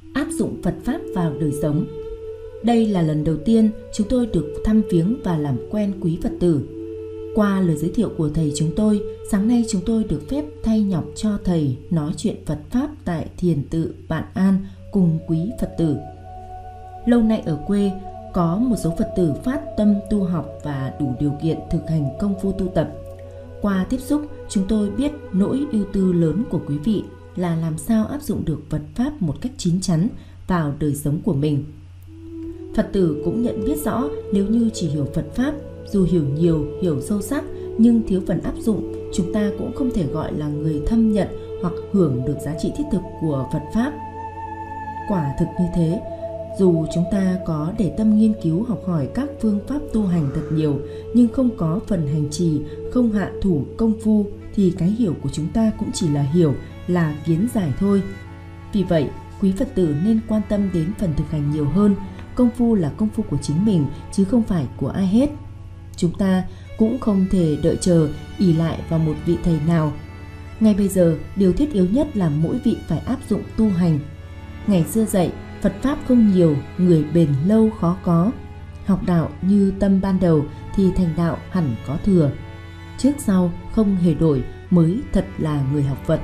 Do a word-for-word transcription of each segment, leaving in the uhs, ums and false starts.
áp dụng Phật Pháp vào đời sống. Đây là lần đầu tiên chúng tôi được thăm viếng và làm quen quý Phật tử. Qua lời giới thiệu của thầy chúng tôi, sáng nay chúng tôi được phép thay nhọc cho thầy nói chuyện Phật Pháp tại thiền tự Vạn An cùng quý Phật tử. Lâu nay ở quê, có một số Phật tử phát tâm tu học và đủ điều kiện thực hành công phu tu tập. Qua tiếp xúc, chúng tôi biết nỗi ưu tư lớn của quý vị là làm sao áp dụng được Phật Pháp một cách chín chắn vào đời sống của mình. Phật tử cũng nhận biết rõ nếu như chỉ hiểu Phật Pháp, dù hiểu nhiều, hiểu sâu sắc nhưng thiếu phần áp dụng, chúng ta cũng không thể gọi là người thâm nhận hoặc hưởng được giá trị thiết thực của Phật Pháp. Quả thực như thế, dù chúng ta có để tâm nghiên cứu học hỏi các phương pháp tu hành thật nhiều, nhưng không có phần hành trì, không hạ thủ công phu, thì cái hiểu của chúng ta cũng chỉ là hiểu, là kiến giải thôi. Vì vậy, quý Phật tử nên quan tâm đến phần thực hành nhiều hơn. Công phu là công phu của chính mình, chứ không phải của ai hết. Chúng ta cũng không thể đợi chờ, ỷ lại vào một vị thầy nào. Ngay bây giờ, điều thiết yếu nhất là mỗi vị phải áp dụng tu hành. Ngày xưa dạy, Phật Pháp không nhiều, người bền lâu khó có. Học đạo như tâm ban đầu thì thành đạo hẳn có thừa. Trước sau không hề đổi mới thật là người học Phật.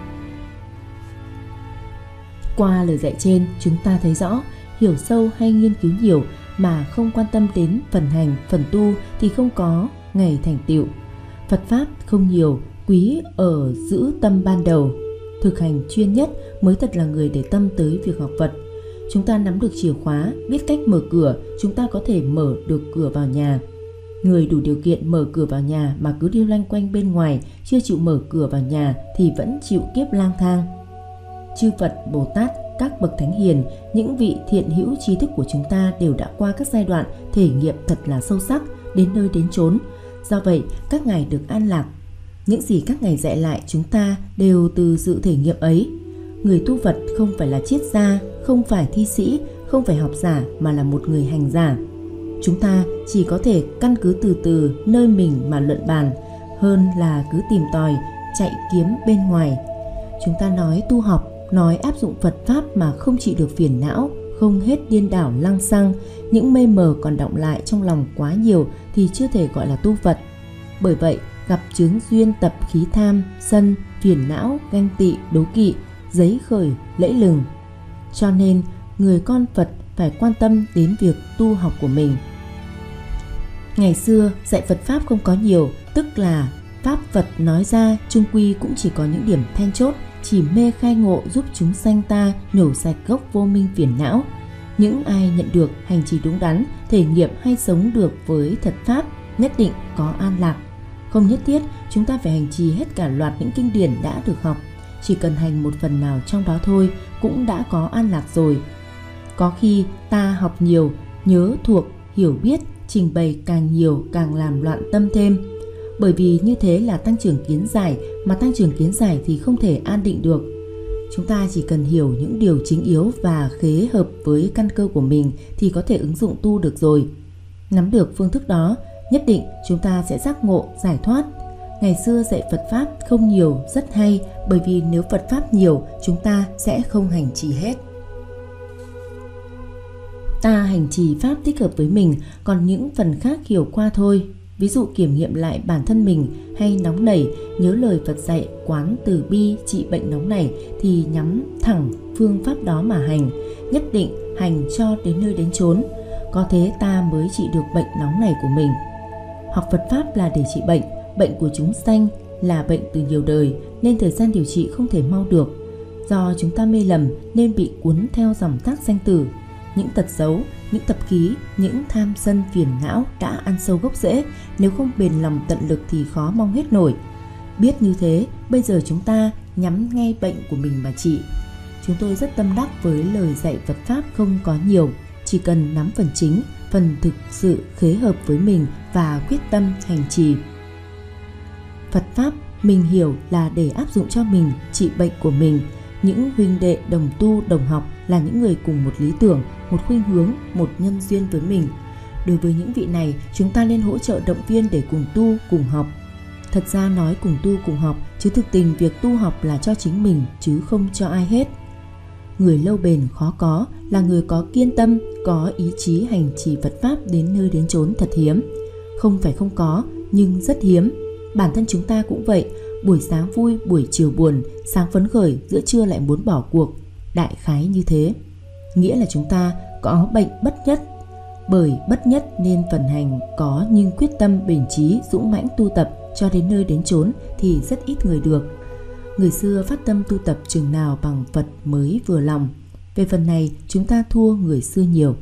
Qua lời dạy trên, chúng ta thấy rõ, hiểu sâu hay nghiên cứu nhiều mà không quan tâm đến phần hành, phần tu thì không có ngày thành tựu. Phật Pháp không nhiều, quý ở giữ tâm ban đầu. Thực hành chuyên nhất mới thật là người để tâm tới việc học Phật. Chúng ta nắm được chìa khóa, biết cách mở cửa, chúng ta có thể mở được cửa vào nhà. Người đủ điều kiện mở cửa vào nhà mà cứ đi loanh quanh bên ngoài, chưa chịu mở cửa vào nhà thì vẫn chịu kiếp lang thang. Chư Phật, Bồ Tát, các bậc thánh hiền, những vị thiện hữu trí thức của chúng ta đều đã qua các giai đoạn thể nghiệm thật là sâu sắc, đến nơi đến chốn. Do vậy, các ngài được an lạc. Những gì các ngài dạy lại chúng ta đều từ sự thể nghiệm ấy. Người tu Phật không phải là triết gia, không phải thi sĩ, không phải học giả mà là một người hành giả. Chúng ta chỉ có thể căn cứ từ từ nơi mình mà luận bàn, hơn là cứ tìm tòi, chạy kiếm bên ngoài. Chúng ta nói tu học, nói áp dụng Phật Pháp mà không trị được phiền não, không hết điên đảo lăng xăng, những mây mờ còn đọng lại trong lòng quá nhiều thì chưa thể gọi là tu Phật. Bởi vậy, gặp chướng duyên tập khí tham, sân, phiền não, ganh tị, đố kỵ, giấy khởi, lẫy lừng. Cho nên, người con Phật phải quan tâm đến việc tu học của mình. Ngày xưa, dạy Phật Pháp không có nhiều, tức là Pháp Phật nói ra chung quy cũng chỉ có những điểm then chốt, chỉ mê khai ngộ giúp chúng sanh ta nhổ sạch gốc vô minh phiền não. Những ai nhận được hành trì đúng đắn, thể nghiệm hay sống được với thật Pháp, nhất định có an lạc. Không nhất thiết chúng ta phải hành trì hết cả loạt những kinh điển đã được học. Chỉ cần hành một phần nào trong đó thôi cũng đã có an lạc rồi. Có khi ta học nhiều, nhớ thuộc, hiểu biết, trình bày càng nhiều càng làm loạn tâm thêm. Bởi vì như thế là tăng trưởng kiến giải, mà tăng trưởng kiến giải thì không thể an định được. Chúng ta chỉ cần hiểu những điều chính yếu và khế hợp với căn cơ của mình thì có thể ứng dụng tu được rồi. Nắm được phương thức đó, nhất định chúng ta sẽ giác ngộ, giải thoát. Ngày xưa dạy Phật Pháp không nhiều, rất hay, bởi vì nếu Phật Pháp nhiều, chúng ta sẽ không hành trì hết. Ta hành trì Pháp thích hợp với mình, còn những phần khác hiểu qua thôi. Ví dụ kiểm nghiệm lại bản thân mình hay nóng nảy, nhớ lời Phật dạy quán từ bi trị bệnh nóng nảy thì nhắm thẳng phương pháp đó mà hành, nhất định hành cho đến nơi đến chốn. Có thế ta mới trị được bệnh nóng nảy của mình. Học Phật Pháp là để trị bệnh, bệnh của chúng sanh là bệnh từ nhiều đời nên thời gian điều trị không thể mau được. Do chúng ta mê lầm nên bị cuốn theo dòng thác sanh tử. Những tật xấu, những tập khí, những tham sân phiền não đã ăn sâu gốc rễ, nếu không bền lòng tận lực thì khó mong hết nổi. Biết như thế, bây giờ chúng ta nhắm ngay bệnh của mình mà trị. Chúng tôi rất tâm đắc với lời dạy Phật Pháp không có nhiều, chỉ cần nắm phần chính, phần thực sự khế hợp với mình và quyết tâm hành trì. Phật Pháp mình hiểu là để áp dụng cho mình trị bệnh của mình. Những huynh đệ đồng tu đồng học là những người cùng một lý tưởng, một khuynh hướng, một nhân duyên với mình. Đối với những vị này, chúng ta nên hỗ trợ động viên để cùng tu, cùng học. Thật ra nói cùng tu cùng học, chứ thực tình việc tu học là cho chính mình chứ không cho ai hết. người lâu bền khó có là người có kiên tâm, có ý chí hành trì Phật Pháp đến nơi đến chốn thật hiếm. Không phải không có, nhưng rất hiếm. Bản thân chúng ta cũng vậy, buổi sáng vui, buổi chiều buồn, sáng phấn khởi, giữa trưa lại muốn bỏ cuộc. Đại khái như thế. Nghĩa là chúng ta có bệnh bất nhất. Bởi bất nhất nên phần hành có, nhưng quyết tâm bền chí dũng mãnh tu tập cho đến nơi đến chốn thì rất ít người được. Người xưa phát tâm tu tập chừng nào bằng Phật mới vừa lòng. Về phần này chúng ta thua người xưa nhiều.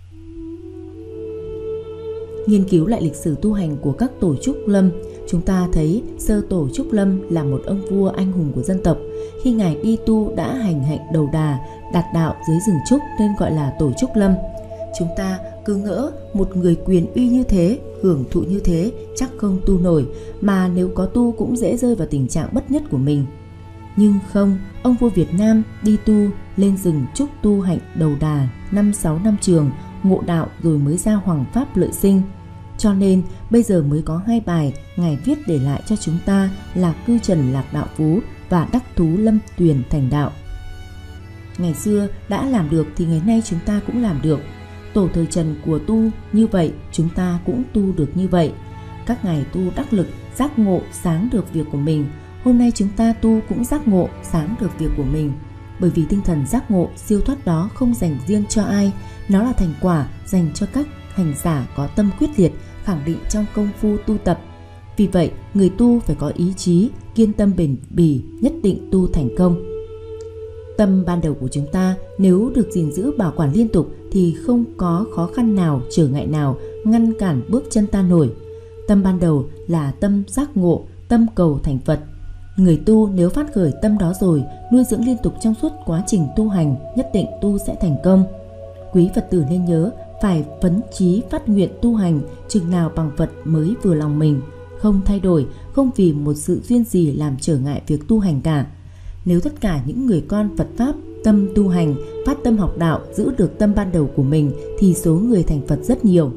Nghiên cứu lại lịch sử tu hành của các tổ Trúc Lâm, chúng ta thấy sơ tổ Trúc Lâm là một ông vua anh hùng của dân tộc. Khi ngài đi tu đã hành hạnh đầu đà, đạt đạo dưới rừng trúc nên gọi là tổ Trúc Lâm. Chúng ta cứ ngỡ một người quyền uy như thế, hưởng thụ như thế chắc không tu nổi, mà nếu có tu cũng dễ rơi vào tình trạng bất nhất của mình. Nhưng không, ông vua Việt Nam đi tu lên rừng trúc tu hạnh đầu đà năm sáu năm trường, ngộ đạo rồi mới ra Hoàng Pháp lợi sinh. Cho nên bây giờ mới có hai bài ngài viết để lại cho chúng ta là Cư Trần Lạc Đạo Phú và Đắc Thú Lâm Tuyền Thành Đạo. Ngày xưa đã làm được thì ngày nay chúng ta cũng làm được. Tổ thời Trần của tu như vậy, chúng ta cũng tu được như vậy. Các ngài tu đắc lực, giác ngộ, sáng được việc của mình. Hôm nay chúng ta tu cũng giác ngộ, sáng được việc của mình. Bởi vì tinh thần giác ngộ, siêu thoát đó không dành riêng cho ai. Nó là thành quả dành cho các hành giả có tâm quyết liệt, khẳng định trong công phu tu tập. Vì vậy, người tu phải có ý chí, kiên tâm bền bỉ, nhất định tu thành công. Tâm ban đầu của chúng ta nếu được gìn giữ bảo quản liên tục thì không có khó khăn nào, trở ngại nào ngăn cản bước chân ta nổi. Tâm ban đầu là tâm giác ngộ, tâm cầu thành Phật. Người tu nếu phát khởi tâm đó rồi, nuôi dưỡng liên tục trong suốt quá trình tu hành, nhất định tu sẽ thành công. Quý Phật tử nên nhớ, phải phấn chí phát nguyện tu hành chừng nào bằng Phật mới vừa lòng mình, không thay đổi, không vì một sự duyên gì làm trở ngại việc tu hành cả. Nếu tất cả những người con Phật Pháp tâm tu hành, phát tâm học đạo, giữ được tâm ban đầu của mình thì số người thành Phật rất nhiều.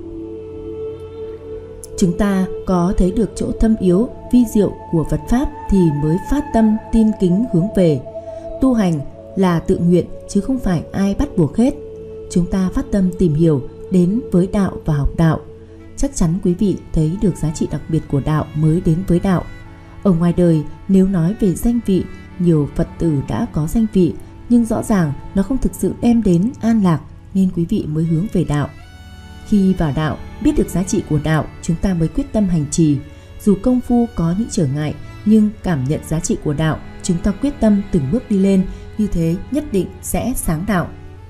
Chúng ta có thấy được chỗ thâm yếu, vi diệu của Phật Pháp thì mới phát tâm tin kính hướng về. Tu hành là tự nguyện chứ không phải ai bắt buộc hết. Chúng ta phát tâm tìm hiểu, đến với đạo và học đạo. Chắc chắn quý vị thấy được giá trị đặc biệt của đạo mới đến với đạo. Ở ngoài đời, nếu nói về danh vị, nhiều Phật tử đã có danh vị, nhưng rõ ràng nó không thực sự đem đến an lạc nên quý vị mới hướng về đạo. Khi vào đạo, biết được giá trị của đạo, chúng ta mới quyết tâm hành trì. Dù công phu có những trở ngại, nhưng cảm nhận giá trị của đạo, chúng ta quyết tâm từng bước đi lên, như thế nhất định sẽ sáng đạo.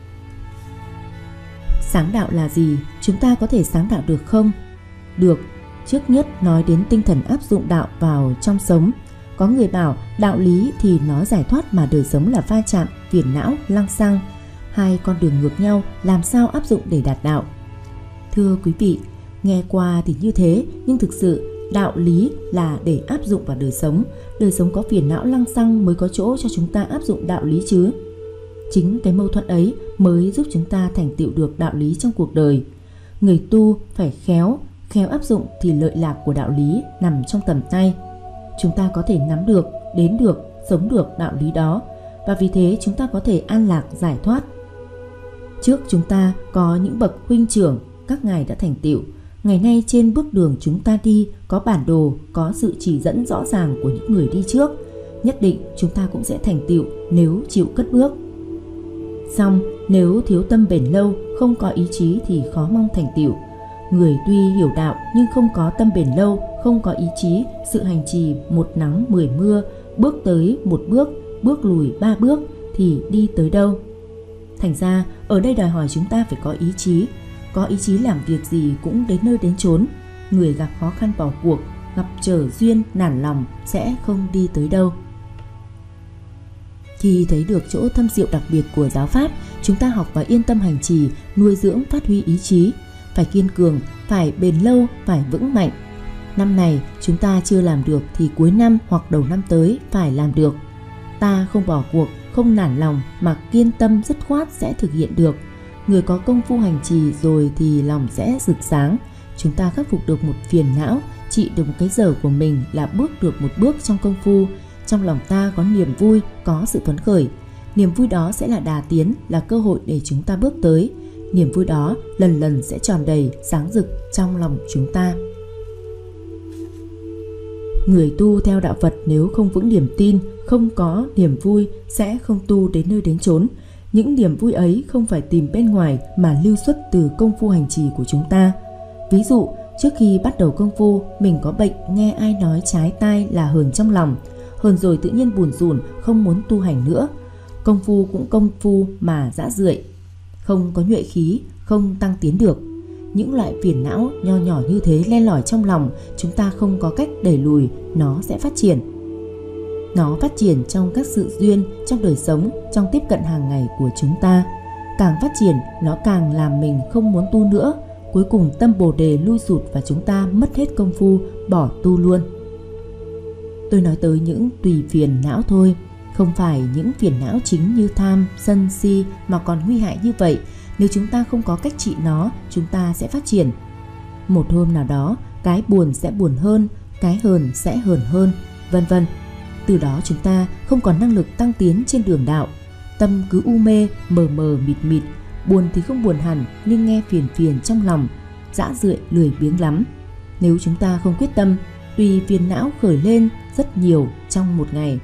Sáng đạo là gì? Chúng ta có thể sáng đạo được không? Được. Trước nhất nói đến tinh thần áp dụng đạo vào trong sống. Có người bảo đạo lý thì nó giải thoát mà đời sống là va chạm, phiền não, lăng xăng. Hai con đường ngược nhau làm sao áp dụng để đạt đạo? Thưa quý vị, nghe qua thì như thế, nhưng thực sự đạo lý là để áp dụng vào đời sống. Đời sống có phiền não lăng xăng mới có chỗ cho chúng ta áp dụng đạo lý chứ. Chính cái mâu thuẫn ấy mới giúp chúng ta thành tựu được đạo lý trong cuộc đời. Người tu phải khéo, khéo áp dụng thì lợi lạc của đạo lý nằm trong tầm tay. Chúng ta có thể nắm được, đến được, sống được đạo lý đó, và vì thế chúng ta có thể an lạc giải thoát. Trước chúng ta có những bậc huynh trưởng, các ngài đã thành tựu. Ngày nay trên bước đường chúng ta đi có bản đồ, có sự chỉ dẫn rõ ràng của những người đi trước. Nhất định chúng ta cũng sẽ thành tựu nếu chịu cất bước. Song nếu thiếu tâm bền lâu, không có ý chí thì khó mong thành tựu. Người tuy hiểu đạo nhưng không có tâm bền lâu, không có ý chí, sự hành trì một nắng mười mưa, bước tới một bước, bước lùi ba bước thì đi tới đâu? Thành ra ở đây đòi hỏi chúng ta phải có ý chí. Có ý chí làm việc gì cũng đến nơi đến chốn. Người gặp khó khăn bỏ cuộc, gặp trở duyên nản lòng sẽ không đi tới đâu. Khi thấy được chỗ thâm diệu đặc biệt của giáo pháp, chúng ta học và yên tâm hành trì, nuôi dưỡng phát huy ý chí. Phải kiên cường, phải bền lâu, phải vững mạnh. Năm này chúng ta chưa làm được thì cuối năm hoặc đầu năm tới phải làm được. Ta không bỏ cuộc, không nản lòng mà kiên tâm dứt khoát sẽ thực hiện được. Người có công phu hành trì rồi thì lòng sẽ rực sáng. Chúng ta khắc phục được một phiền não, trị được một cái dở của mình là bước được một bước trong công phu. Trong lòng ta có niềm vui, có sự phấn khởi. Niềm vui đó sẽ là đà tiến, là cơ hội để chúng ta bước tới. Niềm vui đó lần lần sẽ tròn đầy, sáng rực trong lòng chúng ta. Người tu theo đạo Phật nếu không vững niềm tin, không có niềm vui sẽ không tu đến nơi đến chốn. Những niềm vui ấy không phải tìm bên ngoài mà lưu xuất từ công phu hành trì của chúng ta. Ví dụ, trước khi bắt đầu công phu, mình có bệnh nghe ai nói trái tai là hờn trong lòng. Hờn rồi tự nhiên buồn rủn, không muốn tu hành nữa. Công phu cũng công phu mà dã rượi, không có nhuệ khí, không tăng tiến được. Những loại phiền não nho nhỏ như thế len lỏi trong lòng, chúng ta không có cách đẩy lùi, nó sẽ phát triển. Nó phát triển trong các sự duyên, trong đời sống, trong tiếp cận hàng ngày của chúng ta. Càng phát triển, nó càng làm mình không muốn tu nữa. Cuối cùng tâm bồ đề lui sụt và chúng ta mất hết công phu, bỏ tu luôn. Tôi nói tới những tùy phiền não thôi, không phải những phiền não chính như tham, sân, si mà còn nguy hại như vậy. Nếu chúng ta không có cách trị nó, chúng ta sẽ phát triển. Một hôm nào đó, cái buồn sẽ buồn hơn, cái hờn sẽ hờn hơn, vân vân. Từ đó chúng ta không còn năng lực tăng tiến trên đường đạo. Tâm cứ u mê, mờ mờ mịt mịt, buồn thì không buồn hẳn nhưng nghe phiền phiền trong lòng, dã rượi lười biếng lắm. Nếu chúng ta không quyết tâm, tùy phiền não khởi lên rất nhiều trong một ngày.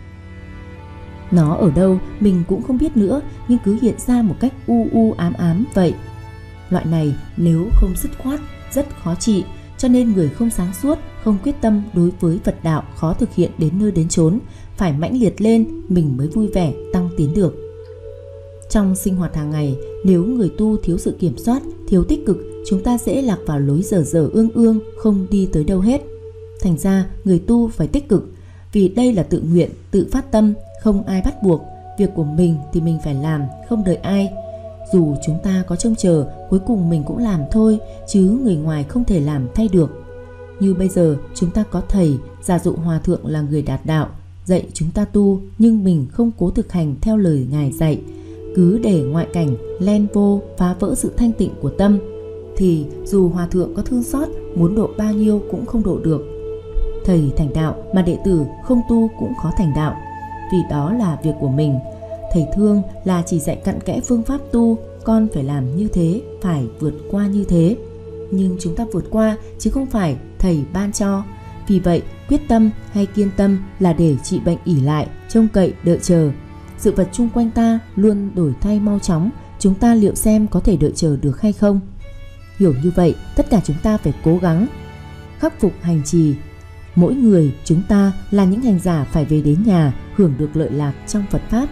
Nó ở đâu mình cũng không biết nữa, nhưng cứ hiện ra một cách u u ám ám vậy. Loại này nếu không dứt khoát rất khó trị, cho nên người không sáng suốt, không quyết tâm đối với Phật đạo khó thực hiện đến nơi đến chốn. Phải mãnh liệt lên mình mới vui vẻ tăng tiến được. Trong sinh hoạt hàng ngày, nếu người tu thiếu sự kiểm soát, thiếu tích cực, chúng ta dễ lạc vào lối dở dở ương ương, không đi tới đâu hết. Thành ra người tu phải tích cực, vì đây là tự nguyện, tự phát tâm, không ai bắt buộc. Việc của mình thì mình phải làm, không đợi ai. Dù chúng ta có trông chờ, cuối cùng mình cũng làm thôi, chứ người ngoài không thể làm thay được. Như bây giờ chúng ta có thầy, giả dụ hòa thượng là người đạt đạo, dạy chúng ta tu, nhưng mình không cố thực hành theo lời Ngài dạy, cứ để ngoại cảnh len vô phá vỡ sự thanh tịnh của tâm, thì dù hòa thượng có thương xót, muốn độ bao nhiêu cũng không độ được. Thầy thành đạo mà đệ tử không tu cũng khó thành đạo, vì đó là việc của mình. Thầy thương là chỉ dạy cặn kẽ phương pháp tu, con phải làm như thế, phải vượt qua như thế. Nhưng chúng ta vượt qua chứ không phải thầy ban cho. Vì vậy quyết tâm hay kiên tâm là để trị bệnh ỷ lại, trông cậy, đợi chờ. Sự vật chung quanh ta luôn đổi thay mau chóng, chúng ta liệu xem có thể đợi chờ được hay không. Hiểu như vậy, tất cả chúng ta phải cố gắng khắc phục hành trì. Mỗi người chúng ta là những hành giả phải về đến nhà hưởng được lợi lạc trong Phật Pháp.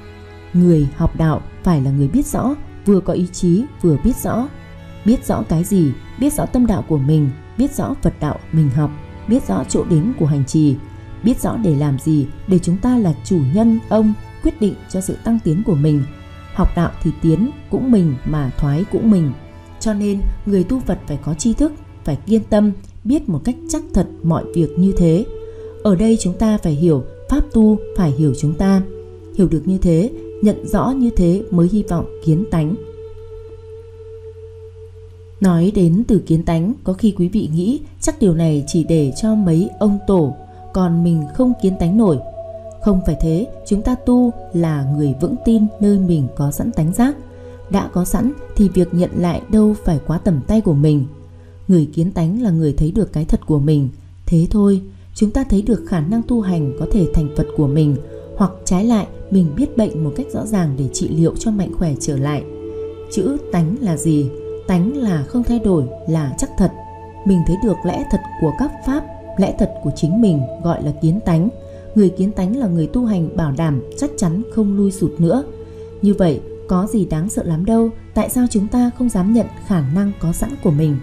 Người học đạo phải là người biết rõ, vừa có ý chí vừa biết rõ. Biết rõ cái gì? Biết rõ tâm đạo của mình, biết rõ Phật đạo mình học, biết rõ chỗ đến của hành trì, biết rõ để làm gì, để chúng ta là chủ nhân, ông, quyết định cho sự tăng tiến của mình. Học đạo thì tiến cũng mình mà thoái cũng mình. Cho nên người tu Phật phải có tri thức, phải kiên tâm, biết một cách chắc thật mọi việc như thế. Ở đây chúng ta phải hiểu, pháp tu phải hiểu chúng ta. Hiểu được như thế, nhận rõ như thế mới hy vọng kiến tánh. Nói đến từ kiến tánh, có khi quý vị nghĩ chắc điều này chỉ để cho mấy ông tổ, còn mình không kiến tánh nổi. Không phải thế, chúng ta tu là người vững tin nơi mình có sẵn tánh giác. Đã có sẵn thì việc nhận lại đâu phải quá tầm tay của mình. Người kiến tánh là người thấy được cái thật của mình. Thế thôi, chúng ta thấy được khả năng tu hành có thể thành Phật của mình, hoặc trái lại mình biết bệnh một cách rõ ràng để trị liệu cho mạnh khỏe trở lại. Chữ tánh là gì? Tánh là không thay đổi, là chắc thật. Mình thấy được lẽ thật của các pháp, lẽ thật của chính mình gọi là kiến tánh. Người kiến tánh là người tu hành bảo đảm chắc chắn không lui sụt nữa. Như vậy có gì đáng sợ lắm đâu. Tại sao chúng ta không dám nhận khả năng có sẵn của mình?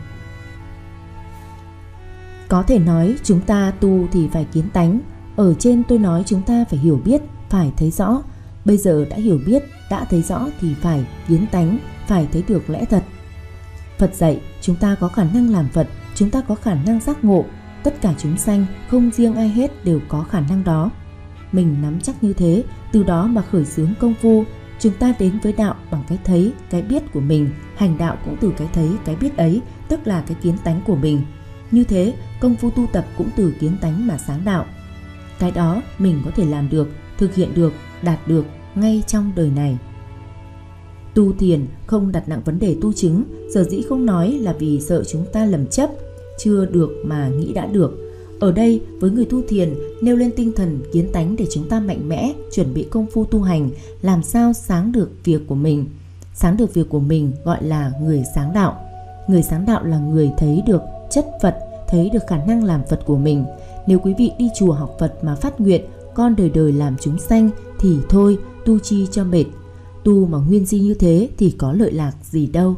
Có thể nói chúng ta tu thì phải kiến tánh. Ở trên tôi nói chúng ta phải hiểu biết, phải thấy rõ. Bây giờ đã hiểu biết, đã thấy rõ thì phải kiến tánh, phải thấy được lẽ thật. Phật dạy chúng ta có khả năng làm Phật, chúng ta có khả năng giác ngộ. Tất cả chúng sanh không riêng ai hết đều có khả năng đó. Mình nắm chắc như thế, từ đó mà khởi xướng công phu. Chúng ta đến với đạo bằng cái thấy, cái biết của mình. Hành đạo cũng từ cái thấy, cái biết ấy, tức là cái kiến tánh của mình. Như thế, công phu tu tập cũng từ kiến tánh mà sáng đạo. Cái đó mình có thể làm được, thực hiện được, đạt được, ngay trong đời này. Tu thiền không đặt nặng vấn đề tu chứng, sở dĩ không nói là vì sợ chúng ta lầm chấp, chưa được mà nghĩ đã được. Ở đây với người tu thiền nêu lên tinh thần kiến tánh để chúng ta mạnh mẽ chuẩn bị công phu tu hành, làm sao sáng được việc của mình. Sáng được việc của mình gọi là người sáng đạo. Người sáng đạo là người thấy được chất Phật, thấy được khả năng làm Phật của mình. Nếu quý vị đi chùa học Phật mà phát nguyện con đời đời làm chúng sanh thì thôi, tu chi cho mệt. Tu mà nguyên di như thế thì có lợi lạc gì đâu.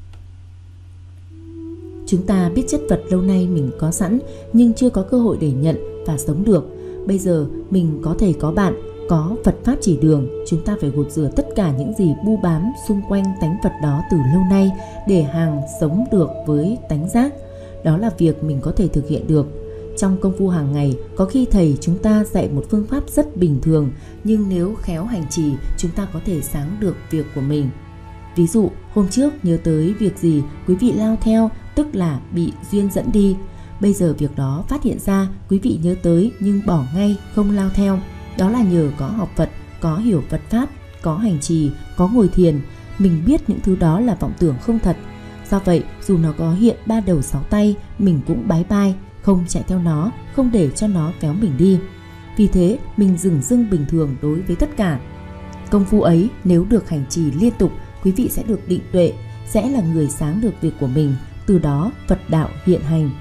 Chúng ta biết chất vật lâu nay mình có sẵn nhưng chưa có cơ hội để nhận và sống được. Bây giờ mình có thầy có bạn, có Phật Pháp chỉ đường. Chúng ta phải gột rửa tất cả những gì bu bám xung quanh tánh Phật đó từ lâu nay để hàng sống được với tánh giác. Đó là việc mình có thể thực hiện được. Trong công phu hàng ngày, có khi thầy chúng ta dạy một phương pháp rất bình thường, nhưng nếu khéo hành trì, chúng ta có thể sáng được việc của mình. Ví dụ, hôm trước nhớ tới việc gì, quý vị lao theo, tức là bị duyên dẫn đi. Bây giờ việc đó phát hiện ra, quý vị nhớ tới nhưng bỏ ngay, không lao theo. Đó là nhờ có học Phật, có hiểu Phật Pháp, có hành trì, có ngồi thiền. Mình biết những thứ đó là vọng tưởng không thật. Do vậy, dù nó có hiện ba đầu sáu tay, mình cũng bái bai, không chạy theo nó, không để cho nó kéo mình đi. Vì thế, mình dừng dưng bình thường đối với tất cả. Công phu ấy nếu được hành trì liên tục, quý vị sẽ được định tuệ, sẽ là người sáng được việc của mình, từ đó Phật đạo hiện hành.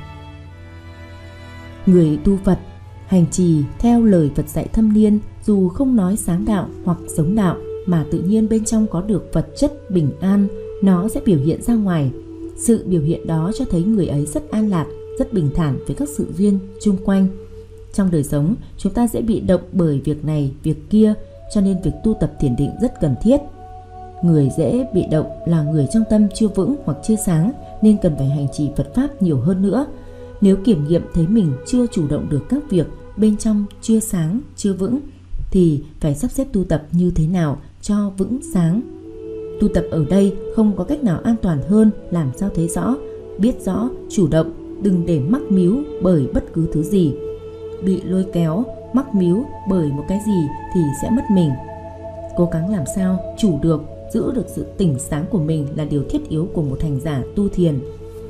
Người tu Phật, hành trì theo lời Phật dạy thâm niên, dù không nói sáng đạo hoặc sống đạo, mà tự nhiên bên trong có được vật chất bình an, nó sẽ biểu hiện ra ngoài. Sự biểu hiện đó cho thấy người ấy rất an lạc, rất bình thản với các sự duyên chung quanh. Trong đời sống, chúng ta dễ bị động bởi việc này, việc kia, cho nên việc tu tập thiền định rất cần thiết. Người dễ bị động là người trong tâm chưa vững hoặc chưa sáng, nên cần phải hành trì Phật Pháp nhiều hơn nữa. Nếu kiểm nghiệm thấy mình chưa chủ động được các việc, bên trong chưa sáng, chưa vững, thì phải sắp xếp tu tập như thế nào cho vững sáng. Tu tập ở đây không có cách nào an toàn hơn làm sao thấy rõ, biết rõ, chủ động, đừng để mắc míu bởi bất cứ thứ gì. Bị lôi kéo, mắc míu bởi một cái gì thì sẽ mất mình. Cố gắng làm sao chủ được, giữ được sự tỉnh sáng của mình là điều thiết yếu của một hành giả tu thiền.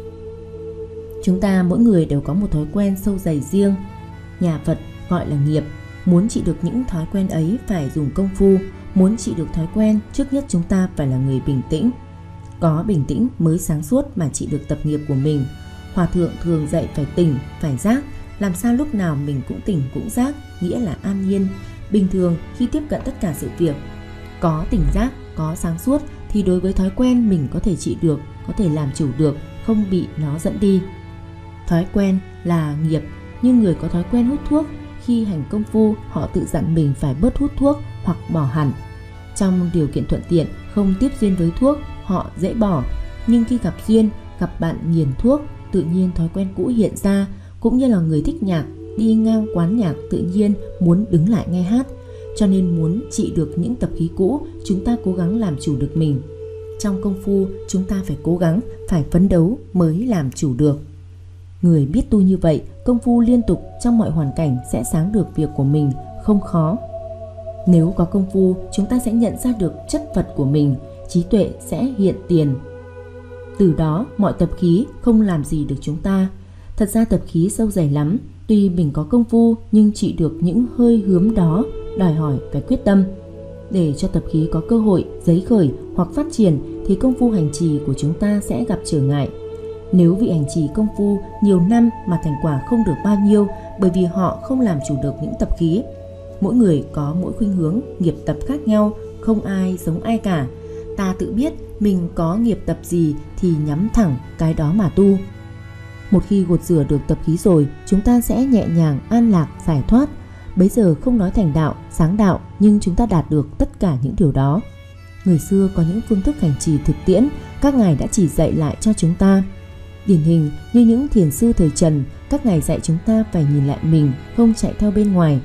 Chúng ta mỗi người đều có một thói quen sâu dày riêng. Nhà Phật gọi là nghiệp. Muốn trị được những thói quen ấy phải dùng công phu. Muốn trị được thói quen, trước nhất chúng ta phải là người bình tĩnh. Có bình tĩnh mới sáng suốt mà trị được tập nghiệp của mình. Hòa thượng thường dạy phải tỉnh, phải giác. Làm sao lúc nào mình cũng tỉnh cũng giác, nghĩa là an nhiên. Bình thường khi tiếp cận tất cả sự việc, có tỉnh giác, có sáng suốt thì đối với thói quen mình có thể trị được, có thể làm chủ được, không bị nó dẫn đi. Thói quen là nghiệp, nhưng người có thói quen hút thuốc, khi hành công phu họ tự dặn mình phải bớt hút thuốc hoặc bỏ hẳn. Trong điều kiện thuận tiện, không tiếp duyên với thuốc, họ dễ bỏ. Nhưng khi gặp duyên, gặp bạn nghiền thuốc, tự nhiên thói quen cũ hiện ra. Cũng như là người thích nhạc, đi ngang quán nhạc tự nhiên muốn đứng lại nghe hát. Cho nên muốn trị được những tập khí cũ, chúng ta cố gắng làm chủ được mình. Trong công phu, chúng ta phải cố gắng, phải phấn đấu mới làm chủ được. Người biết tu như vậy, công phu liên tục trong mọi hoàn cảnh sẽ sáng được việc của mình, không khó. Nếu có công phu, chúng ta sẽ nhận ra được chất Phật của mình, trí tuệ sẽ hiện tiền. Từ đó, mọi tập khí không làm gì được chúng ta. Thật ra tập khí sâu dày lắm, tuy mình có công phu nhưng trị được những hơi hướm đó đòi hỏi phải quyết tâm. Để cho tập khí có cơ hội giấy khởi hoặc phát triển thì công phu hành trì của chúng ta sẽ gặp trở ngại. Nếu vị hành trì công phu nhiều năm mà thành quả không được bao nhiêu bởi vì họ không làm chủ được những tập khí. Mỗi người có mỗi khuynh hướng, nghiệp tập khác nhau, không ai giống ai cả. Ta tự biết mình có nghiệp tập gì thì nhắm thẳng cái đó mà tu. Một khi gột rửa được tập khí rồi, chúng ta sẽ nhẹ nhàng, an lạc, giải thoát. Bấy giờ không nói thành đạo, sáng đạo, nhưng chúng ta đạt được tất cả những điều đó. Người xưa có những phương thức hành trì thực tiễn, các ngài đã chỉ dạy lại cho chúng ta. Điển hình như những thiền sư thời Trần, các ngài dạy chúng ta phải nhìn lại mình, không chạy theo bên ngoài.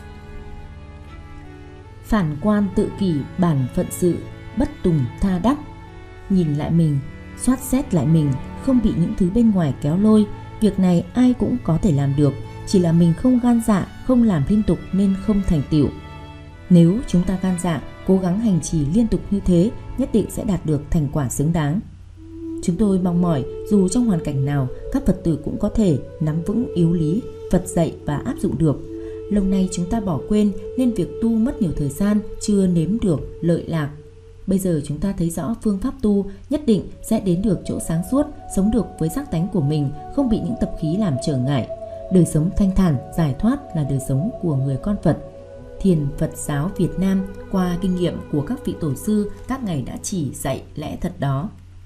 Phản quan tự kỷ bản phận sự, bất tùng tha đắc. Nhìn lại mình, soát xét lại mình, không bị những thứ bên ngoài kéo lôi. Việc này ai cũng có thể làm được, chỉ là mình không gan dạ, không làm liên tục nên không thành tựu. Nếu chúng ta gan dạ, cố gắng hành trì liên tục như thế nhất định sẽ đạt được thành quả xứng đáng. Chúng tôi mong mỏi dù trong hoàn cảnh nào, các Phật tử cũng có thể nắm vững yếu lý Phật dạy và áp dụng được. Lâu nay chúng ta bỏ quên nên việc tu mất nhiều thời gian, chưa nếm được lợi lạc. Bây giờ chúng ta thấy rõ phương pháp tu nhất định sẽ đến được chỗ sáng suốt, sống được với giác tánh của mình, không bị những tập khí làm trở ngại. Đời sống thanh thản, giải thoát là đời sống của người con Phật. Thiền Phật giáo Việt Nam qua kinh nghiệm của các vị tổ sư các ngài đã chỉ dạy lẽ thật đó.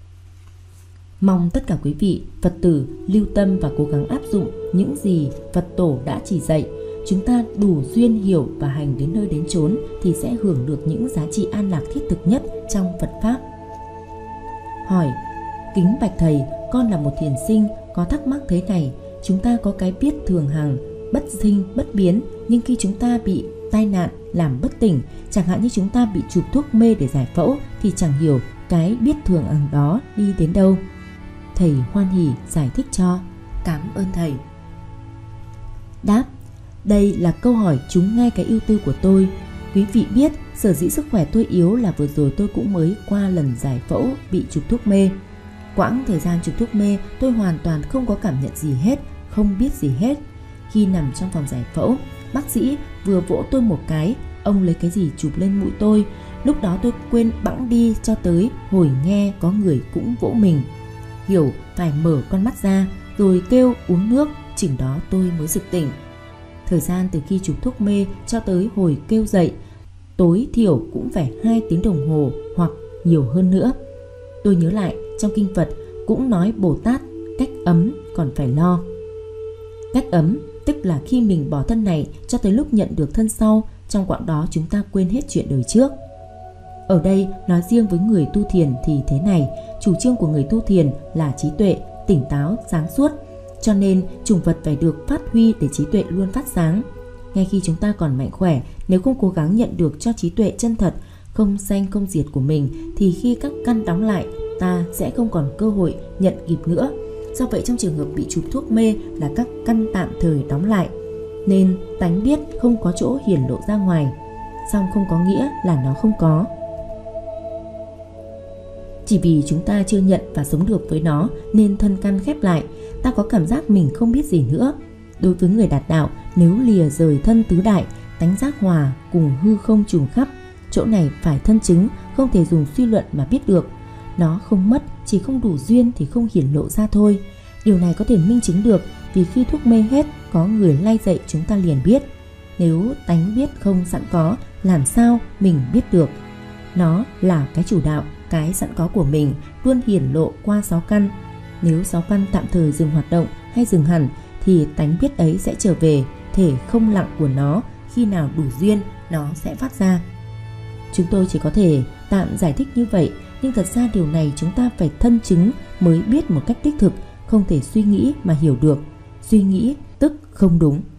Mong tất cả quý vị Phật tử lưu tâm và cố gắng áp dụng những gì Phật tổ đã chỉ dạy. Chúng ta đủ duyên hiểu và hành đến nơi đến chốn thì sẽ hưởng được những giá trị an lạc thiết thực nhất trong Phật Pháp. Hỏi: kính bạch Thầy, con là một thiền sinh có thắc mắc thế này. Chúng ta có cái biết thường hằng, bất sinh bất biến, nhưng khi chúng ta bị tai nạn làm bất tỉnh, chẳng hạn như chúng ta bị chụp thuốc mê để giải phẫu, thì chẳng hiểu cái biết thường hằng đó đi đến đâu. Thầy hoan hỉ giải thích cho. Cảm ơn Thầy. Đáp: đây là câu hỏi trúng ngay cái ưu tư của tôi. Quý vị biết sở dĩ sức khỏe tôi yếu là vừa rồi tôi cũng mới qua lần giải phẫu bị chụp thuốc mê. Quãng thời gian chụp thuốc mê tôi hoàn toàn không có cảm nhận gì hết, không biết gì hết. Khi nằm trong phòng giải phẫu, bác sĩ vừa vỗ tôi một cái, ông lấy cái gì chụp lên mũi tôi. Lúc đó tôi quên bẵng đi cho tới hồi nghe có người cũng vỗ mình. Hiểu phải mở con mắt ra rồi kêu uống nước, chừng đó tôi mới sực tỉnh. Thời gian từ khi chụp thuốc mê cho tới hồi kêu dậy tối thiểu cũng phải hai tiếng đồng hồ hoặc nhiều hơn nữa. Tôi nhớ lại trong kinh Phật cũng nói Bồ Tát cách ấm còn phải lo. Cách ấm tức là khi mình bỏ thân này cho tới lúc nhận được thân sau, trong quãng đó chúng ta quên hết chuyện đời trước. Ở đây nói riêng với người tu thiền thì thế này, chủ trương của người tu thiền là trí tuệ, tỉnh táo, sáng suốt. Cho nên chủng Phật phải được phát huy để trí tuệ luôn phát sáng. Ngay khi chúng ta còn mạnh khỏe, nếu không cố gắng nhận được cho trí tuệ chân thật, không sanh không diệt của mình, thì khi các căn đóng lại, ta sẽ không còn cơ hội nhận kịp nữa. Do vậy trong trường hợp bị chụp thuốc mê là các căn tạm thời đóng lại, nên tánh biết không có chỗ hiển lộ ra ngoài. Song không có nghĩa là nó không có. Chỉ vì chúng ta chưa nhận và sống được với nó nên thân căn khép lại, ta có cảm giác mình không biết gì nữa. Đối với người đạt đạo, nếu lìa rời thân tứ đại, tánh giác hòa cùng hư không trùng khắp, chỗ này phải thân chứng, không thể dùng suy luận mà biết được. Nó không mất, chỉ không đủ duyên thì không hiển lộ ra thôi. Điều này có thể minh chứng được vì khi thuốc mê hết, có người lay dậy chúng ta liền biết. Nếu tánh biết không sẵn có, làm sao mình biết được? Nó là cái chủ đạo, cái sẵn có của mình, luôn hiển lộ qua sáu căn. Nếu sáu căn tạm thời dừng hoạt động hay dừng hẳn, thì tánh biết ấy sẽ trở về thể không lặng của nó, khi nào đủ duyên nó sẽ phát ra. Chúng tôi chỉ có thể tạm giải thích như vậy, nhưng thật ra điều này chúng ta phải thân chứng mới biết một cách đích thực, không thể suy nghĩ mà hiểu được. Suy nghĩ tức không đúng.